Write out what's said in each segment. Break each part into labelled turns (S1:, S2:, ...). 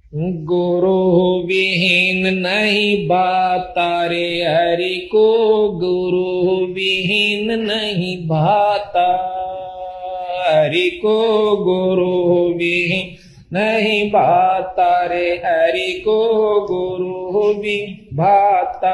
S1: गुरु विहीन नहीं भाता रे हरि को, गुरु विहीन नहीं भाता हरि को, गुरु विहीन नहीं भाता रे हरि को, गुरु भी भाता।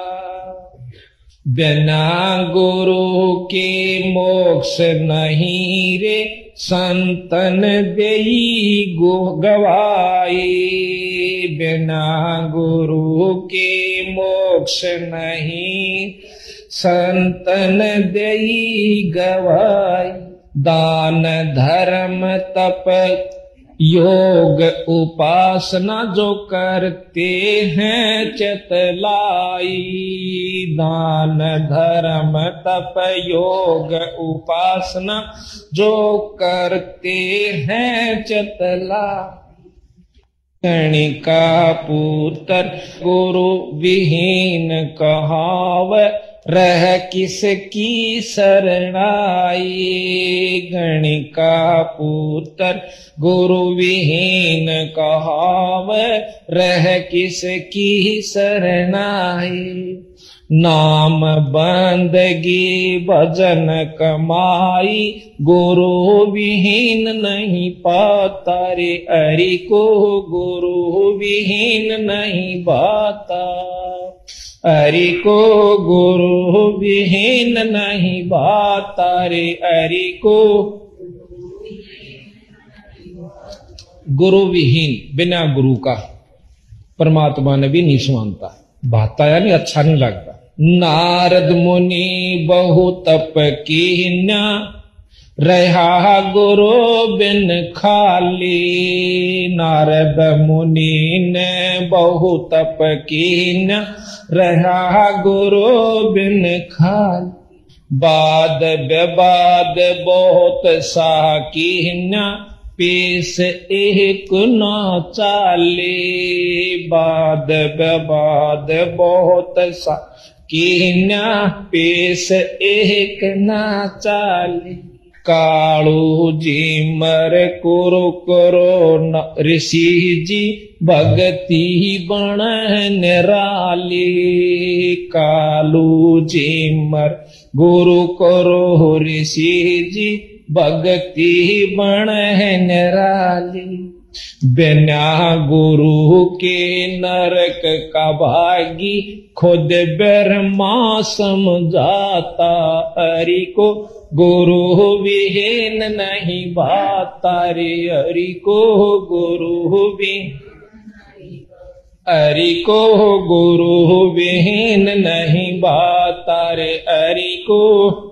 S1: बिना गुरु के मोक्ष नहीं रे, संतन देई गवाई। बिना गुरु के मोक्ष नहीं, संतन देई गवाई। दान धर्म तप योग उपासना जो करते हैं चतलाई। दान धर्म तप योग उपासना जो करते हैं चतला। गणिका पुत्र गुरु विहीन कहाव, रह किसकी शरणाई। गणिका पुत्र गुरु विहीन कहाव, रह किसकी शरणाई। नाम बंदगी भजन कमाई, गुरु विहीन नहीं पाता रे हरि को, गुरु विहीन नहीं पाता हरि को, गुरु विहीन नहीं भाता रे हरि को। गुरु विहीन बिना गुरु का परमात्मा ने भी नहीं मानता, भाता यानी अच्छा नहीं लगता। नारद मुनि बहु तप कीन्या, रहा गुरु बिन खाली। नारद मुनि ने बहु तप कीन्या, रहा गुरु बिन खाली। बाद बेबाद बहुत सा कीन्या, पेश एक न चाले। बाद बेबाद बहुत सा कीन्या, पेश एक न चाले। कालू जी मर कुरु करो ऋषि जी, भगति बण निराली। कालू जी मर गुरु करो ऋषि जी, भगति बण निराली। बिना गुरु के नरक का भागी, खुद ब्रह्मा समझाता हरि को, गुरु विहीन नहीं भाता रे हरि को, गुरु विहीन हरि को, गुरु विहीन नहीं भाता रे हरि को।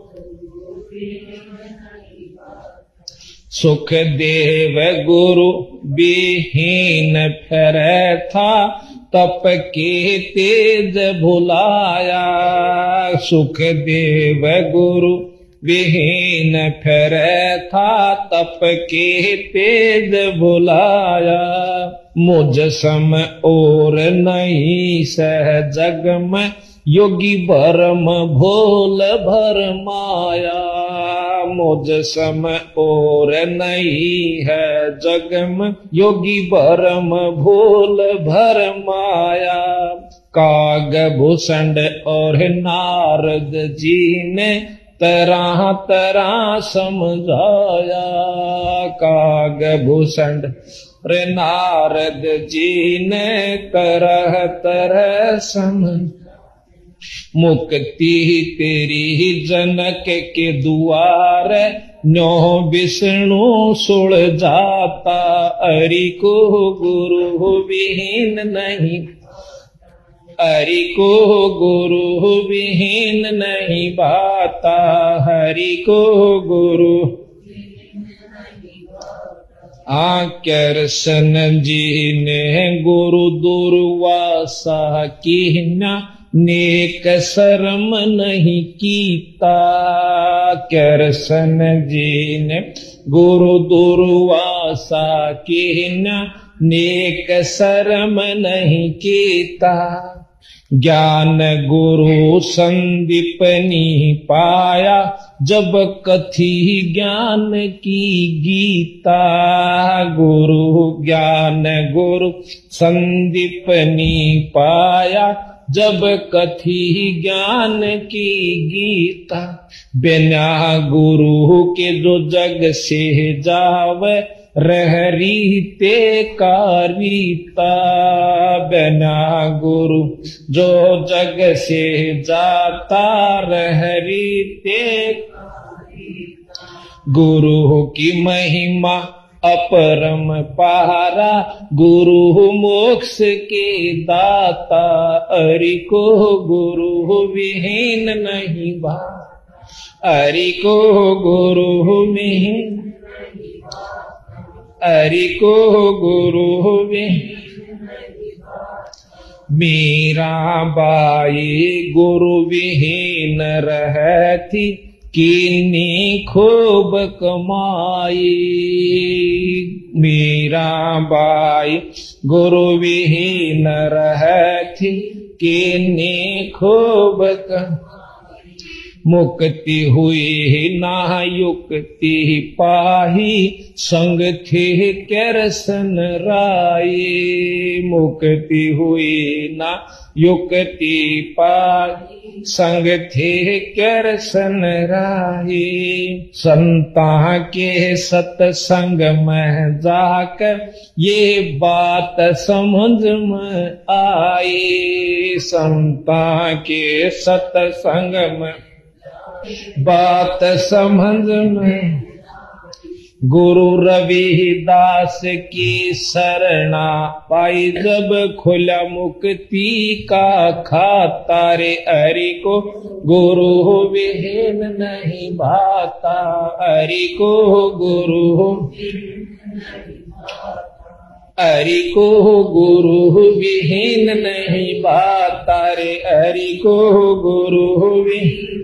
S1: सुख देव गुरु विहीन फिर था, तप के तेज भुलाया। सुख देव गुरु विहीन फिर था, तप के तेज भुलाया। मुझ सम और नहीं सह जग में, योगी भरम भोल भर माया। मुझ सम और नहीं है जग में, योगी भरम भोल भर माया। काग भूषण और नारद जी ने तरह तरह समझाया। काग भूषण रे नारद जी ने तरह तरह समझ। मुक्ति तेरी जनक के दुआर, न्यो विष्णु सुल जाता हरि को, गुरु विहीन नहीं हरि को, गुरु विहीन नहीं भाता हरि को, गुरु। कृष्ण जी ने गुरु दुर्वासा कीन्या, नेक शर्म नहीं कीता। कृष्ण जी ने गुरु दुर्वासा कीन्या, नेक शर्म नहीं कीता। ज्ञान गुरु संदीपनी पाया, जब कथी ज्ञान की गीता। गुरु ज्ञान गुरु संदीपनी पाया, जब कथी ज्ञान की गीता। बिना गुरु के जो जग से जावे, रह रीते का रीता। बिना गुरु जो जग से जाता, रह रीते। गुरु की महिमा अपरम पारा, गुरु मोक्ष के दाता। अरि को गुरु विहीन नहीं बा, अरि को गुरु विहीन, अरि को गुरु विहीन। मीरा बाई गुरु विहीन रहती, किन्नी खूब कमाई। मीरा बाई गुरु विहीन रहती, किन्नी खूब कमाई। मुक्ति हुई ना युक्ति पाही, संग थे करसन राई। मुक्ति हुई ना युक्ति पाही, संग थे करसन राई। संता के सत्संग में जाकर, ये बात समझ में आई। संता के सत्संग में बात समझ में। गुरु रविदास की शरणा पाई, जब खुला मुक्ति का खाता। रे हरि को गुरु विहीन नहीं भाता, हरि को गुरु, हरि को गुरु विहीन नहीं भाता। रे हरि को गुरु विहीन।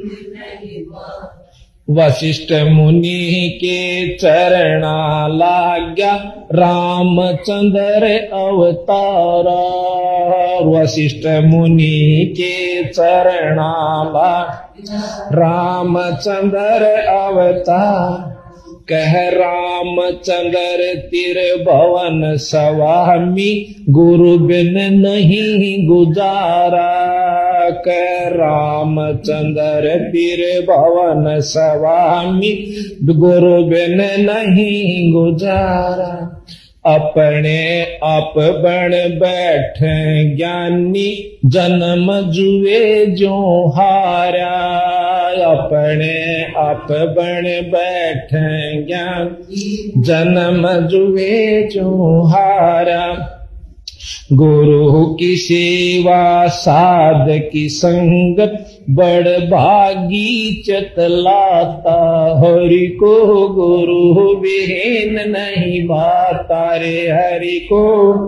S1: वशिष्ठ मुनि के चरणा लाग्या, रामचंद्र अवतारा। वशिष्ठ मुनि के चरणा लाग्या, रामचंद्र अवतार। कह रामचंद्र त्रिभुवन स्वामी, गुरु बिन नहीं गुजारा। कह रामचंद्र त्रिभुवन स्वामी, गुरु बिन नहीं गुजारा। अपने आप बन बैठे ज्ञानी, जन्म जुए जो हारा। अपने आप बन बैठे ज्ञानी, जन्म जुए जो हारा। गुरु की सेवा साध की संगत, बड़ भागी चतलाता। हरि को गुरु विहीन नहीं भाता। रे हरि को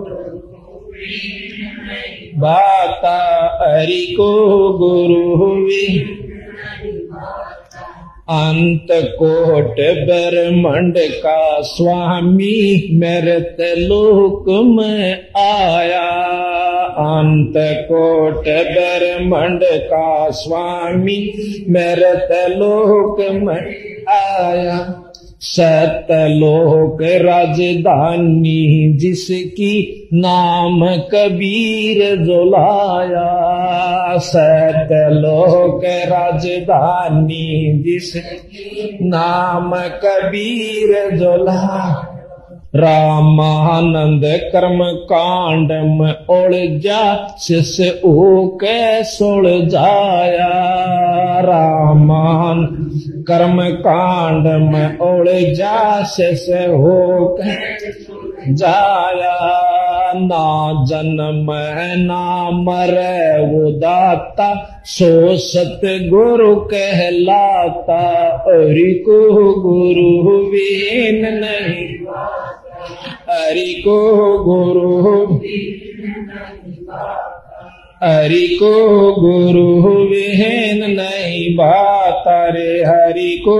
S1: भाता, हरि को गुरु विहीन। अंत कोट ब्रह्मांड का स्वामी, मृत लोक में आया। अंत कोट ब्रह्मांड का स्वामी, मृत लोक में आया। सतलोक राजधानी जिसकी, नाम कबीर जुलाया। सतलोक राजधानी जिसकी, नाम कबीर जुलाया। रामानंद कर्म कांड में उलझा, शिष्य ओके सुलझाया। रामान कर्म कांड में उलझा, शिष्य होके जाया। ना जन्म ना मरे वो दाता, सो सतगुरु कहलाता। हरि को गुरु विहीन नहीं, हरि को गुरु, हरि को गुरु विहीन नहीं भाता। रे हरि को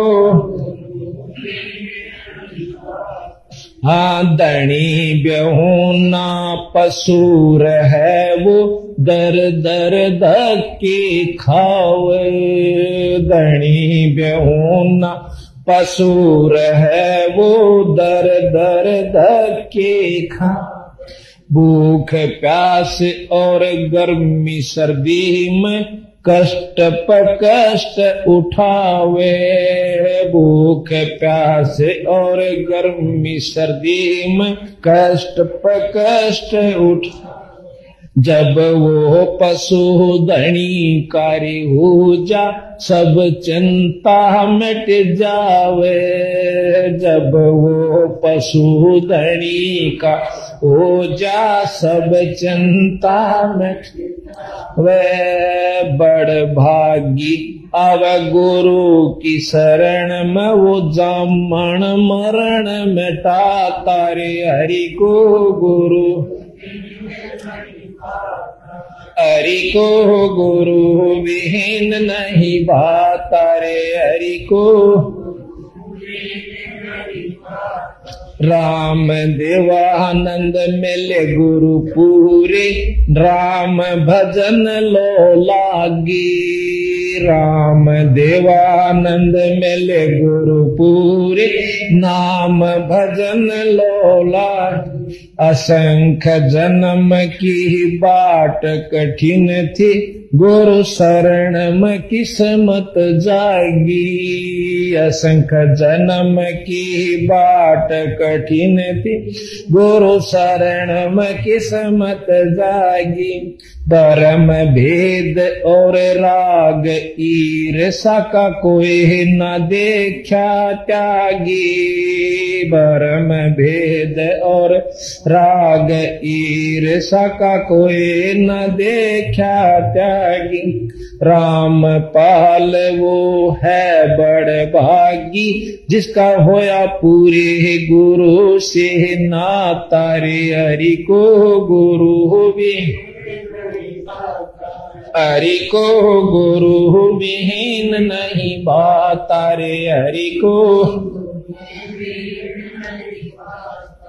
S1: हाँ धनी बेहूना पसूर है वो, दर दर धक्के खावे, धनी बेहुना पसूर है वो दर दर धक्के खा। भूख प्यास और गर्मी सर्दी में कष्ट पर कष्ट उठावे, भूख प्यास और गर्मी सर्दी में कष्ट पर कष्ट उठा। जब वो पशु धनी कारी हो जा, सब चिंता मिट जावे, जब वो पशु धनी का हो जा, सब चिंता मिट वे। बड़ भागी अब गुरु की शरण में, वो जामन मरण मिटा तारे हरि को गुरु। हरि को गुरु विहीन नहीं भाता रे, हरि को। राम देवानंद मिले गुरु पूरे, राम भजन लो लागी। राम देवानंद मिले गुरु पूरे, नाम भजन लो लागी। असंख्य जन्म की बाट कठिन थी, गुरु शरण में किस्मत जागी। असंख्य जन्म की बाट कठिन थी, गुरु शरण में किस्मत जागी। धर्म भेद और राग ईर्षा का कोई न देखा त्यागी। धर्म भेद और राग ईर्षा का कोई न देखा त्यागी। राम पाल वो है बड़ भागी, जिसका होया पूरे गुरु से नाता रे। हरि को गुरु भी, हरि को गुरु विहीन नहीं भाता रे। हरि को